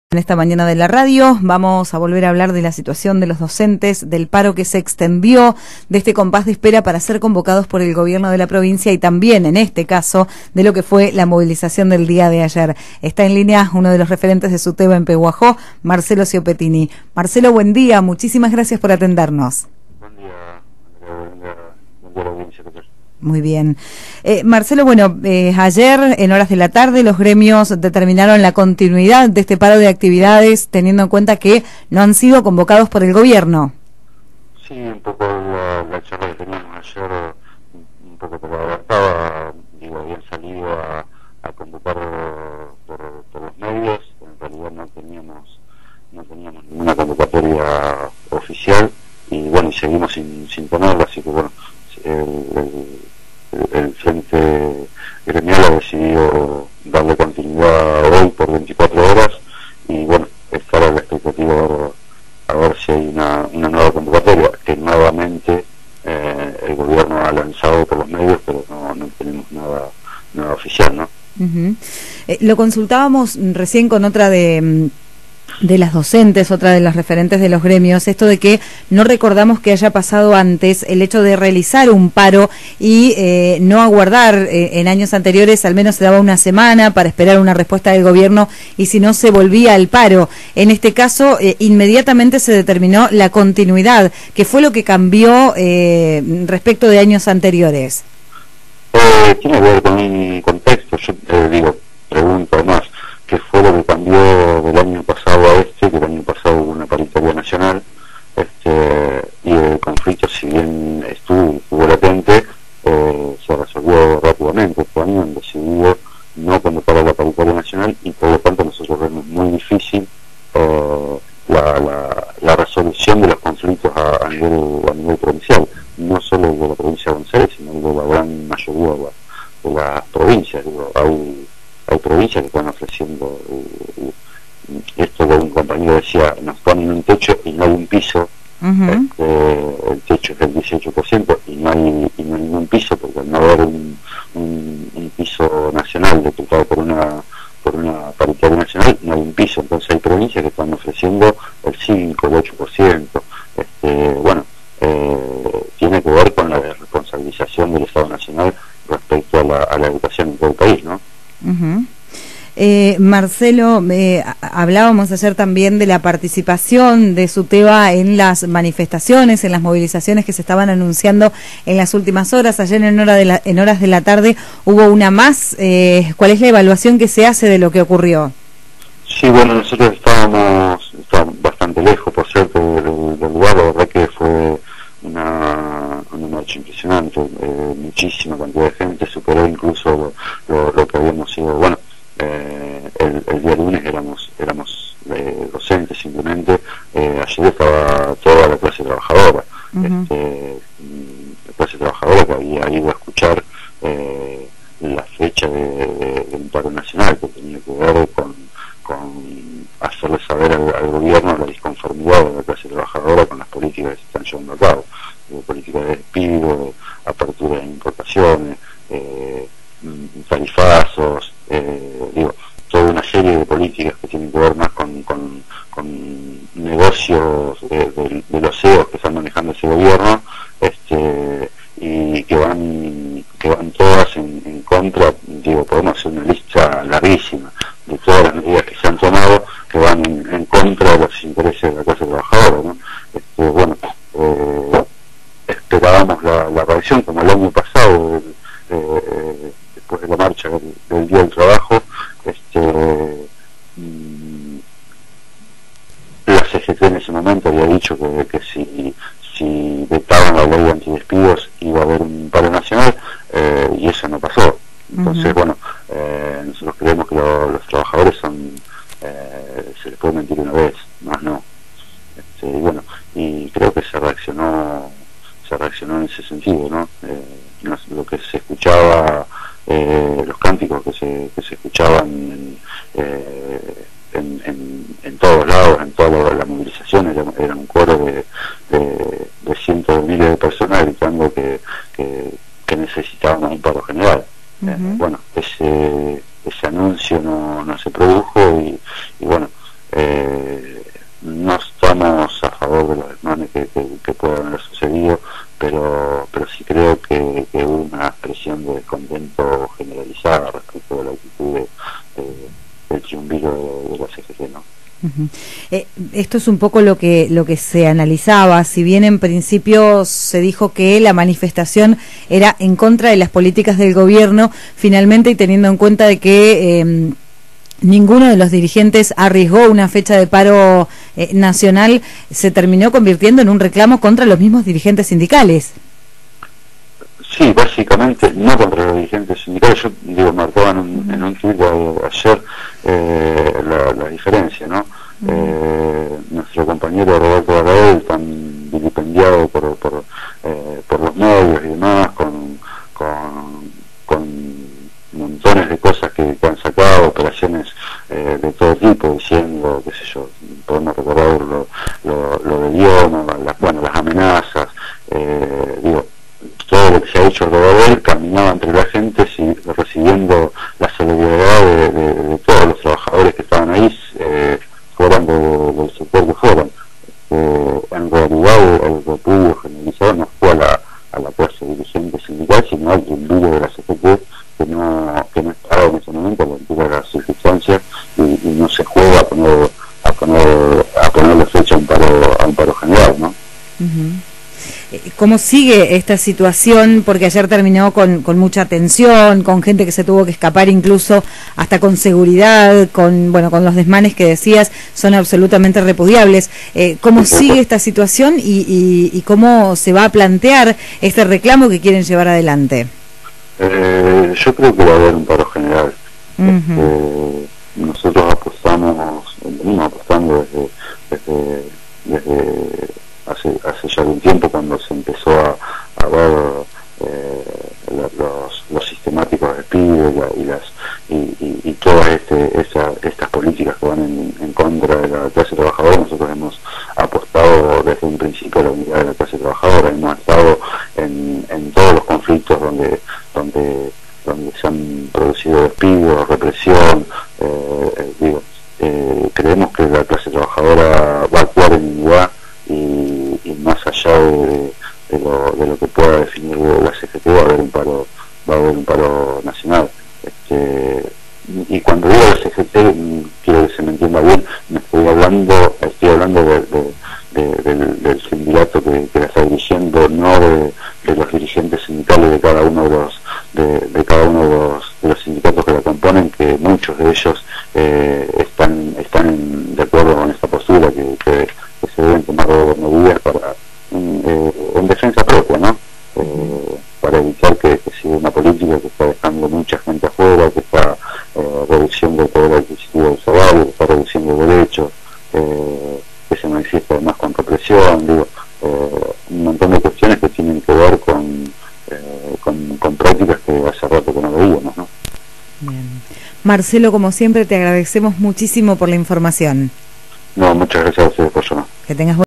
En esta mañana de la radio vamos a volver a hablar de la situación de los docentes, del paro que se extendió, de este compás de espera para ser convocados por el gobierno de la provincia y también, en este caso, de lo que fue la movilización del día de ayer. Está en línea uno de los referentes de SUTEBA en Pehuajó, Marcelo Ciopetini. Marcelo, buen día, muchísimas gracias por atendernos. Buen día, buen día a la audiencia. Muy bien. Marcelo, bueno, ayer en horas de la tarde los gremios determinaron la continuidad de este paro de actividades teniendo en cuenta que no han sido convocados por el gobierno. Sí, un poco la charla que teníamos ayer, un poco por la avanzada, habían salido a convocar por los medios, en realidad no teníamos ninguna convocatoria oficial y bueno, y seguimos sin tenerla, así que bueno, el Frente Gremial ha decidido darle continuidad hoy por 24 horas y bueno, estar a la expectativa a ver si hay una nueva convocatoria que nuevamente el gobierno ha lanzado por los medios, pero no tenemos nada oficial, ¿no? Lo consultábamos recién con otra de las docentes, otra de las referentes de los gremios, esto de que no recordamos que haya pasado antes el hecho de realizar un paro y no aguardar en años anteriores, al menos se daba una semana para esperar una respuesta del gobierno y si no se volvía al paro. En este caso, inmediatamente se determinó la continuidad, que fue lo que cambió respecto de años anteriores. Tiene que ver con un contexto, yo pregunto más, ¿qué fue lo que cambió del año pasado a este? Que el año pasado hubo una paritaria nacional y el conflicto, si bien estuvo latente, se resolvió rápidamente. Este año han decidido no convocar a la paritaria nacional y por lo tanto nosotros vemos muy difícil la resolución de los conflictos a nivel provincial, no solo de la provincia de Buenos Aires, sino de la gran mayoría de las provincias. Hay provincias que están ofreciendo esto que un compañero decía, nos ponen un techo y no hay un piso. El techo es del 18% y no hay ningún piso, porque al no haber un piso nacional decretado por una paritaria nacional, no hay un piso. Entonces hay provincias que están ofreciendo el 5, el 8%. Bueno, tiene que ver con la responsabilización del Estado Nacional respecto a la educación en todo el país, ¿no? Marcelo, hablábamos ayer también de la participación de SUTEBA en las manifestaciones, en las movilizaciones que se estaban anunciando en las últimas horas. Ayer en horas de la tarde hubo una más. ¿Cuál es la evaluación que se hace de lo que ocurrió? Sí, bueno, nosotros estábamos bastante lejos, por cierto, del lugar. La verdad que fue una marcha impresionante, muchísima cantidad de gente, superó incluso lo que habíamos sido. Bueno, el día lunes éramos docentes simplemente. Ayer estaba toda la clase trabajadora, la clase trabajadora que había ido a escuchar la fecha del paro nacional, que tenía que ver con hacerle saber al gobierno la disconformidad de la clase trabajadora con las políticas que se están llevando a cabo, políticas de despido, apertura de importaciones, tarifazos, toda una serie de políticas que tienen que ver más con negocios de los CEOs que están manejando ese gobierno, y que van todas en contra. Podemos hacer una lista larguísima de todas las medidas que se han tomado que van en contra de los intereses de la clase trabajadora, ¿no? Bueno, esperábamos la reacción como el año pasado, después de la marcha del Día del Trabajo. La CGT en ese momento había dicho que si vetaban la ley de antidespidos iba a haber un paro nacional, y eso no pasó. Entonces, bueno, nosotros creemos que los trabajadores se les puede mentir una vez, más no. Y bueno, y creo que se reaccionó en ese sentido, ¿no? Lo que se escuchaba, los cánticos que se escuchaban en todos lados, en toda la movilización, era un coro de cientos de miles de personas gritando que necesitaban un paro general. Bueno, ese anuncio no se produjo y bueno, qué, ¿no? Esto es un poco lo que se analizaba, si bien en principio se dijo que la manifestación era en contra de las políticas del gobierno, finalmente, y teniendo en cuenta de que ninguno de los dirigentes arriesgó una fecha de paro nacional, se terminó convirtiendo en un reclamo contra los mismos dirigentes sindicales. Sí, básicamente, no contra los dirigentes sindicales. Yo digo, marcaba en un tuit ayer la diferencia, ¿no? Nuestro compañero Roberto Gardel, tan vilipendiado por los medios y demás, con montones de cosas que han sacado, operaciones de todo tipo, diciendo, qué sé yo, podemos recordar lo de Diona, las amenazas, digo, todo lo que se ha dicho alrededor de él, caminaba entre la gente recibiendo la solidaridad de todos los trabajadores que estaban ahí, fueran del sector que fueran. En realidad el repudio generalizado no fue a la clase dirigente sindical, sino al envío de la CGT que no estaba en ese momento a la altura de las circunstancias y no se juega a ponerle fecha a un paro general, ¿no? ¿Cómo sigue esta situación? Porque ayer terminó con mucha tensión, con gente que se tuvo que escapar incluso hasta con seguridad, con los desmanes que decías, son absolutamente repudiables. ¿Cómo sigue esta situación y cómo se va a plantear este reclamo que quieren llevar adelante? Yo creo que va a haber un paro general. Nosotros venimos apostando desde hace ya algún tiempo, cuando se empezó a ver los sistemáticos despidos y todas estas políticas que van en contra de la clase trabajadora. Nosotros hemos apostado desde un principio a la unidad de la clase trabajadora, hemos estado en todos los conflictos donde se han producido despidos, represión. Creemos que la clase trabajadora va a actuar en unidad y más allá de lo que pueda definir la CGT, va a haber un paro nacional. Y cuando digo la CGT, quiero que se me entienda bien, estoy hablando del sindicato que la está dirigiendo, no de los dirigentes sindicales de cada uno de los sindicatos que la componen, que muchos de ellos están de acuerdo con esta postura, que se deben tomar medidas en defensa propia, ¿no? Para evitar que siga una política que está dejando mucha gente afuera, que está reduciendo el poder adquisitivo del salario, que está reduciendo derechos, que se manifiesta además con represión, un montón de cuestiones que tienen que ver con prácticas que hace rato que no veíamos, ¿no? Bien. Marcelo, como siempre, te agradecemos muchísimo por la información. No, muchas gracias a ustedes por llamar. Que tengas